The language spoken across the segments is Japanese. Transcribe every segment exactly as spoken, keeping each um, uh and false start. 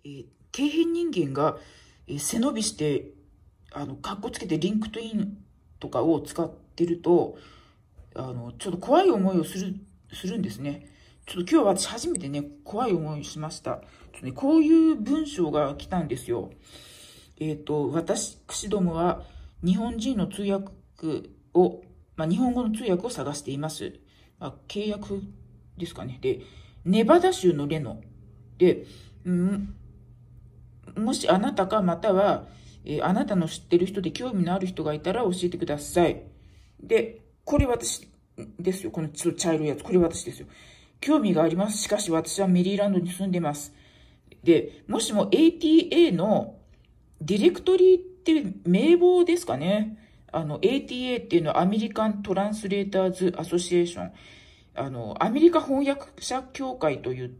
えー、底辺人間が、えー、背伸びして、あの、かっこつけてリンクトインとかを使ってると、あの、ちょっと怖い思いをする、するんですね。ちょっと今日は私初めてね、怖い思いをしました。ちょっとね、こういう文章が来たんですよ。えっと、私どもは日本人の通訳を、まあ、日本語の通訳を探しています。まあ、契約ですかね。で、ネバダ州のレノ。で、んもしあなたかまたは、えー、あなたの知ってる人で興味のある人がいたら教えてください。で、これ私ですよ。このちょっと茶色いやつ。これ私ですよ。興味があります。しかし私はメリーランドに住んでます。で、もしも エーティーエー のディレクトリーって名簿ですかね。あの、エーティーエー っていうのはアメリカントランスレーターズアソシエーション。あの、アメリカ翻訳者協会といって、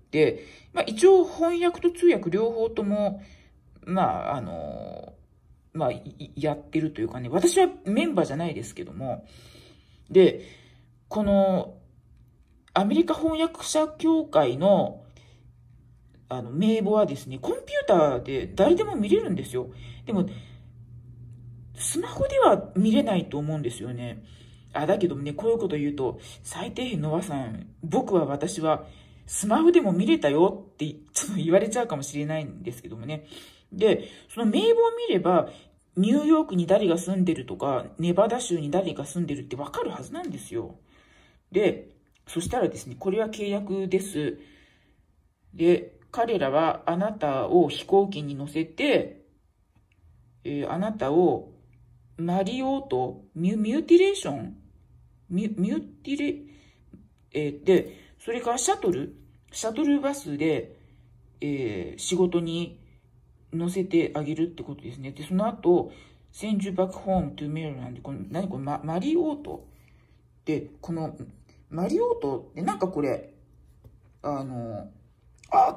まあ一応翻訳と通訳両方とも、まあ、あの、まあ、やってるというかね、私はメンバーじゃないですけども、で、この、アメリカ翻訳者協会の、あの、名簿はですね、コンピューターで誰でも見れるんですよ。でも、スマホでは見れないと思うんですよね。あ、だけどね、こういうこと言うと、最底辺の和さん、僕は私は、スマホでも見れたよってちょっと言われちゃうかもしれないんですけどもね。で、その名簿を見れば、ニューヨークに誰が住んでるとか、ネバダ州に誰が住んでるってわかるはずなんですよ。で、そしたらですね、これは契約です。で、彼らはあなたを飛行機に乗せて、えー、あなたをマリオート、ミュ、ミューティレーションミュ、ミューティレ、えー、で、それからシャトル、シャトルバスで、えー、仕事に乗せてあげるってことですね。で、その後、send you back home to Maryland。この、何これ、マ、マリオート。で、この、マリオートってなんかこれ、あの、あ、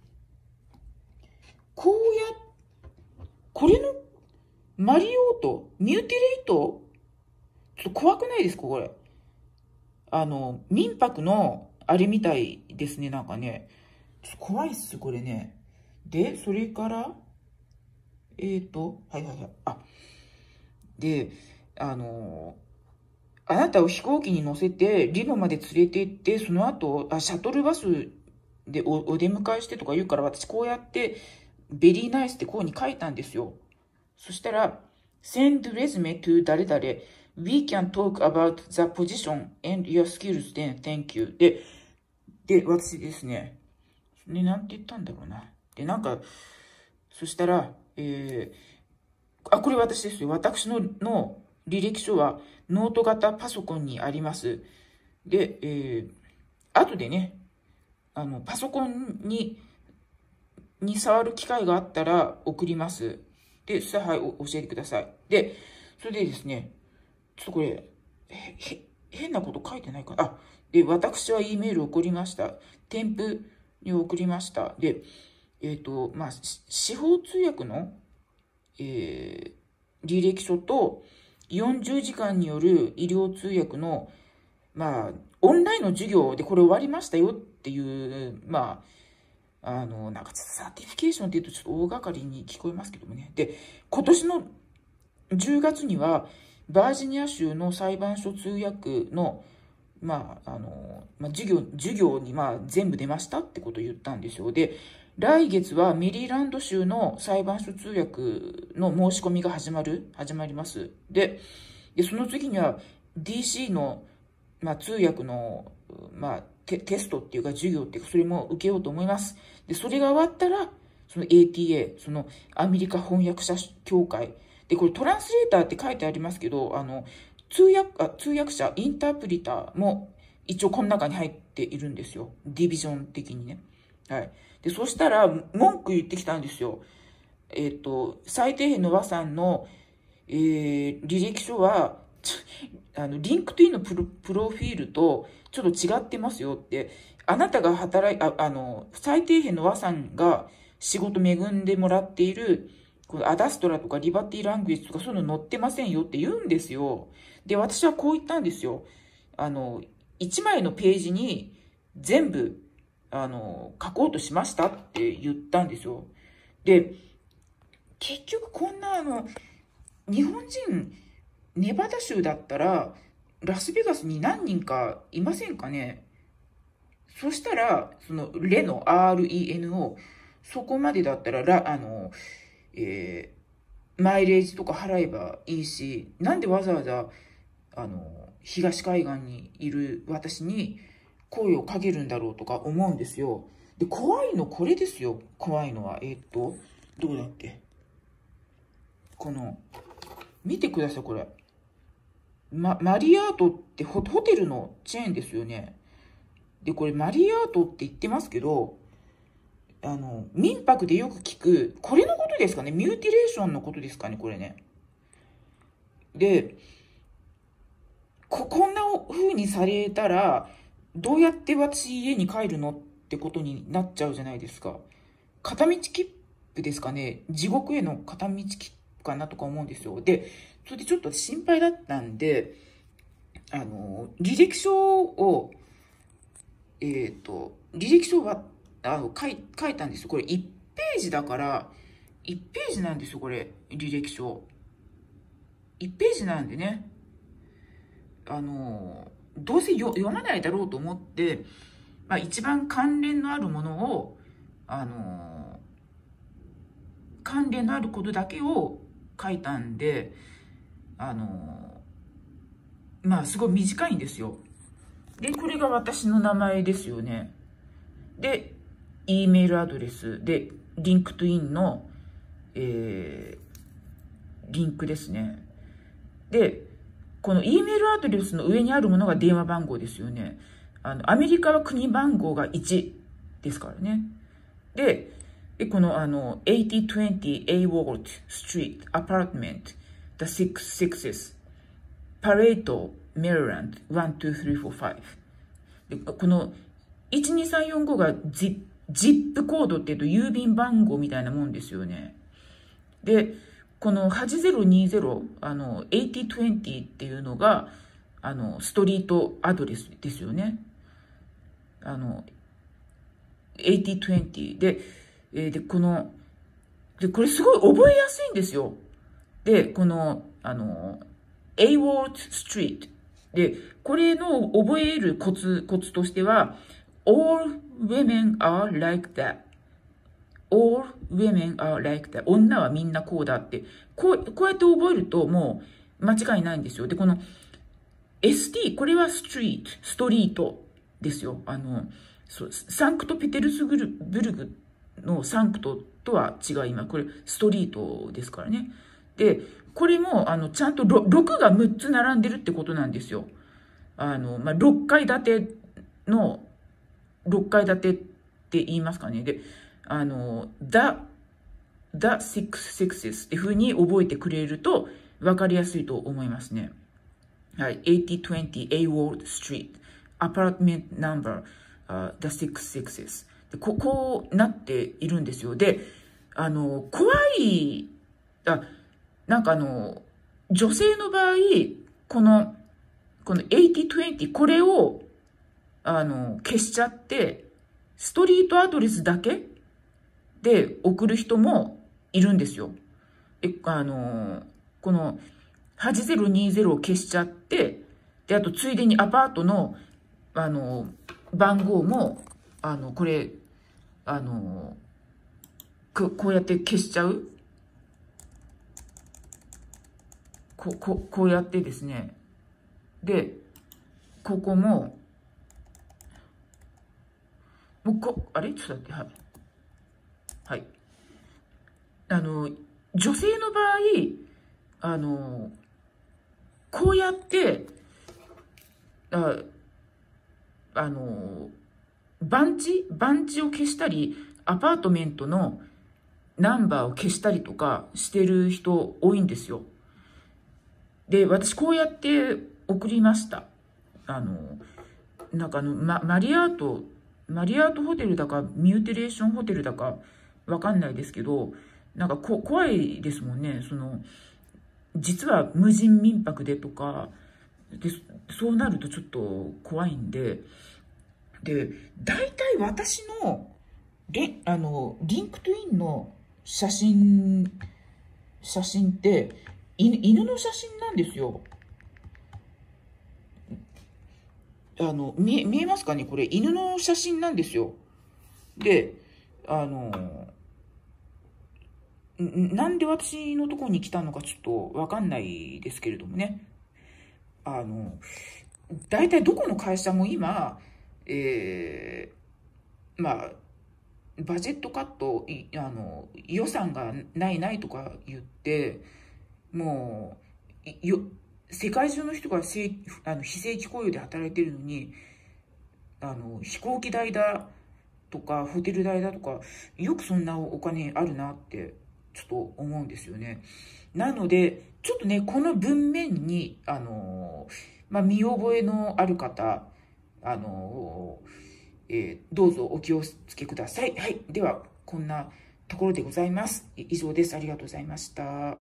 こうや、これの、マリオート、ミューティレイト、ちょっと怖くないですか、これ。あの、民泊の、あれみたいですね、なんかね。ちょっと怖いっすよ、これね。で、それから、えーと、はいはいはい。あ、で、あの、あなたを飛行機に乗せて、リノまで連れて行って、その後、あ、シャトルバスで お, お出迎えしてとか言うから、私こうやって、ベリーナイスってこうに書いたんですよ。そしたら、send resume to 誰々、we can talk about the position and your skills then, thank you. で、で、私ですね。ね、なんて言ったんだろうな。で、なんか、そしたら、えー、あ、これ私ですよ。私の、の履歴書はノート型パソコンにあります。で、えー、後でね、あの、パソコンに、に触る機会があったら送ります。で、そしたら、はい、教えてください。で、それでですね、ちょっとこれ、へ、へ、変なこと書いてないかな。あ、で、私は E メールを送りました。添付に送りました。で、えっと、まあ、司法通訳の、えー、履歴書とよんじゅうじかんによる医療通訳の、まあ、オンラインの授業でこれ終わりましたよっていう、まあ、あの、なんかサーティフィケーションって言うとちょっと大掛かりに聞こえますけどもね。で、今年のじゅうがつには、バージニア州の裁判所通訳の、まあ、あの、まあ、授業、授業に、まあ、全部出ましたってことを言ったんですよ。で、来月はメリーランド州の裁判所通訳の申し込みが始まる、始まります。で、でその次には ディーシー の、まあ、通訳の、まあテ、テストっていうか授業っていうか、それも受けようと思います。で、それが終わったら、その エーティーエー、そのアメリカ翻訳者協会。で、これトランスレーターって書いてありますけど、あの、通訳、あ通訳者、インタープリターも一応この中に入っているんですよ。ディビジョン的にね。はい。で、そしたら、文句言ってきたんですよ。えっと、最低限の和さんの、えー、履歴書は、あの、リンクトインのプロ、プロフィールとちょっと違ってますよって、あなたが働い、あ、あの、最低限の和さんが仕事恵んでもらっている、このアダストラとかリバティラングエッジとかそういうの載ってませんよって言うんですよ。で、私はこう言ったんですよ。あの、一枚のページに全部、あの、書こうとしましたって言ったんですよ。 で、結局こんなあの、日本人、ネバダ州だったら、ラスベガスに何人かいませんかね。そしたら、その、レノ、アールイーエヌオー、そこまでだったら、ラ、あの、えー、マイレージとか払えばいいし、なんでわざわざ、あの、東海岸にいる私に声をかけるんだろうとか思うんですよ。で、怖いのこれですよ。怖いのは。えー、っと、どうだって。この、見てください、これ。ま、マリアートってホ、ホテルのチェーンですよね。で、これマリアートって言ってますけど、あの、民泊でよく聞く、これのことですかね、ミューティレーションのことですかね、これね。で、こ、こんな風にされたら、どうやって私家に帰るのってことになっちゃうじゃないですか。片道切符ですかね、地獄への片道切符かなとか思うんですよ。で、それでちょっと心配だったんで、あの、履歴書を、えっと、履歴書は、あの、書い、書いたんですよ。これいちページだから、いちページなんですよ、これ、履歴書。いちページなんでね、あの、どうせよ読まないだろうと思って、まあ一番関連のあるものを、あの、関連のあることだけを書いたんで、あの、まあすごい短いんですよ。で、これが私の名前ですよね。で、E メールアドレスで、リンクトインの、えー、リンクですね。で、この E メールアドレスの上にあるものが電話番号ですよね。あの、アメリカは国番号がいちですからね。で、でこのあの、はちまるにゼロ A Ward Street Apartment The Six Sixes Pareto Marylandいちにさんよんごでこのいちにさんよんごがジップコードっていうと郵便番号みたいなもんですよね。で、このはちぜろにぜろ、あの、はちまるにゼロっていうのが、あの、ストリートアドレスですよね。あの、はちまるにゼロで、えー、で、この、で、これすごい覚えやすいんですよ。で、この、あの、A Ward Street。で、これの覚えるコツ、コツとしては、All women are like that.All women are like that. 女はみんなこうだって。こう、こうやって覚えるともう間違いないんですよ。で、この エスティー、これはストリート、ストリートですよ。あの、そうサンクトペテルスブルグのサンクトとは違います。これストリートですからね。で、これも、あの、ちゃんとろくがむっつ並んでるってことなんですよ。あの、まあ、ろっかい建ての、ろっかい建てって言いますかね。で、あの、the, the six sixes っていう風に覚えてくれると分かりやすいと思いますね。はい。はちまるにゼロ A Ward Street Apartment Number、uh, The Six Sixes でこ。こうなっているんですよ。で、あの、怖い、あ、なんかあの、女性の場合、この、このはちまるにゼロ、これを、あの、消しちゃって、ストリートアドレスだけで送る人もいるんですよ。え、あの、このはちぜろにぜろを消しちゃって、で、あとついでにアパートの、あの、番号も、あの、これ、あの、ここうやって消しちゃう。こ、こ、こうやってですね。で、ここも、もうこ、あれちょっと待って、はい。はい。あの、女性の場合、あの、こうやって、あ、あの、番地番地を消したり、アパートメントのナンバーを消したりとかしてる人多いんですよ。で、私こうやって送りました。あの、なんかあの、ま、マリアート、マリアートホテルだか、ミューテレーションホテルだか、わかんないですけど、なんかこ怖いですもんね。その、実は無人民泊でとか、で、そうなるとちょっと怖いんで、で、大体私の、レあの、リンクトインの写真、写真って、犬犬の写真なんですよ。あの、見え、見えますかねこれ、犬の写真なんですよ。で、あの、んなんで私のところに来たのかちょっとわかんないですけれどもね。あの、大体どこの会社も今、えー、まあ、バジェットカット、いあの、予算がないないとか言って、もう、いよ、世界中の人が正あの非正規雇用で働いてるのに、あの、飛行機代だとか、ホテル代だとか、よくそんなお金あるなって、ちょっと思うんですよね。なので、ちょっとね、この文面に、あの、まあ、見覚えのある方、あの、えーどうぞお気をつけください。はい。では、こんなところでございます。以上です。ありがとうございました。